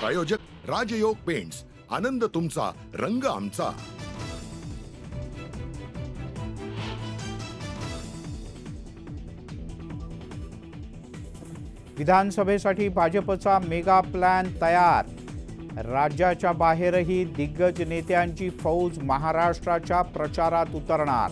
प्रायोजक राजयोग पेंट्स, आनंद तुमचा, रंग आमचा। विधानसभेसाठी भाजपचा मेगा प्लॅन तयार। राज्याच्या बाहेरही दिग्गज नेत्यांची फौज महाराष्ट्राच्या प्रचारात उतरणार।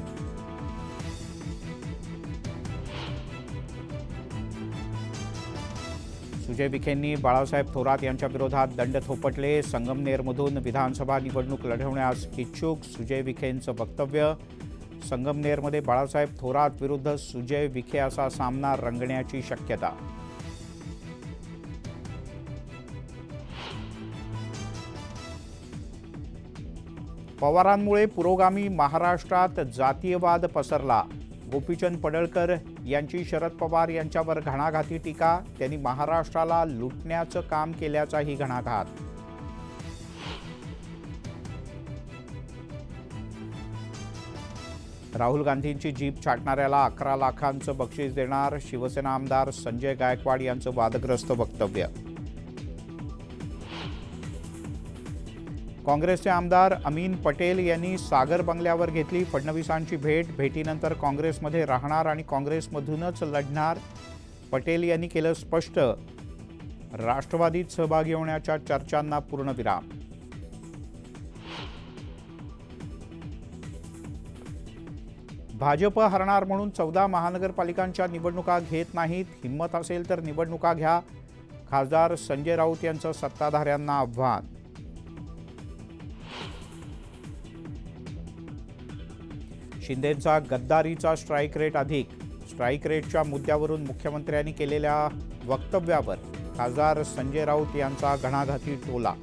सुजय विखेंनी बाळासाहेब थोरात यांच्या विरोधात दंड थोपटले। संगमनेरमधून विधानसभा निवडणूक लढवण्यास इच्छुक सुजय विखेंचं वक्तव्य। संगमनेरमध्ये बाळासाहेब थोरात विरुद्ध सुजय विखे असा सामना रंगण्याची शक्यता। पवारांमुळे पुरोगामी महाराष्ट्रात जातीयवाद पसरला। गोपीचंद पडळकर यांची शरद पवार यांच्यावर घणाघाती टीका। त्यांनी महाराष्ट्राला लुटण्याचं काम केल्याचाही घणाघात। राहुल गांधींची जीप छाटणाऱ्याला 11 लाखांचं बक्षीस देणार। शिवसेना आमदार संजय गायकवाड यांचं वादग्रस्त वक्तव्य। काँग्रेसचे आमदार अमीन पटेल यांनी सागर बंगल्यावर घेतली फडणवीसांची भेट। भेटीनंतर काँग्रेसमध्ये राहणार आणि काँग्रेसमधूनच लढणार। पटेल यांनी केलं स्पष्ट, राष्ट्रवादीत सहभागी होण्याच्या चर्चांना पूर्णविराम। भाजप हरणार म्हणून 14 महानगरपालिकांच्या निवडणुका घेत नाहीत। हिम्मत असेल तर निवडणुका घ्या, खासदार संजय राऊत यांचं सत्ताधाऱ्यांना आव्हान। शिंदेंचा गद्दारीचा स्ट्राईक रेट अधिक। स्ट्राईक रेटच्या मुद्द्यावरून मुख्यमंत्र्यांनी केलेल्या वक्तव्यावर खासदार संजय राऊत यांचा घणाघाती टोला।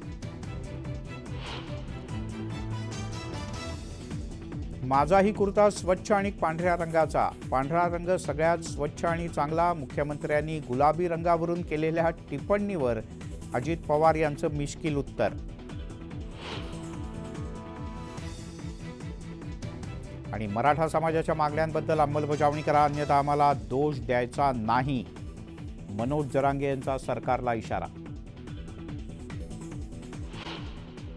माझाही कुर्ता स्वच्छ आणि पांढऱ्या रंगाचा। पांढरा रंग सगळ्यात स्वच्छ आणि चांगला। मुख्यमंत्र्यांनी गुलाबी रंगावरून केलेल्या टिप्पणीवर अजित पवार यांचं मिश्किल उत्तर। आणि मराठा समाजाच्या मागण्यांबद्दल अंमलबजावणी करा, अन्यथा आम्हाला दोष द्यायचा नाही। मनोज जरांगे यांचा सरकारला इशारा।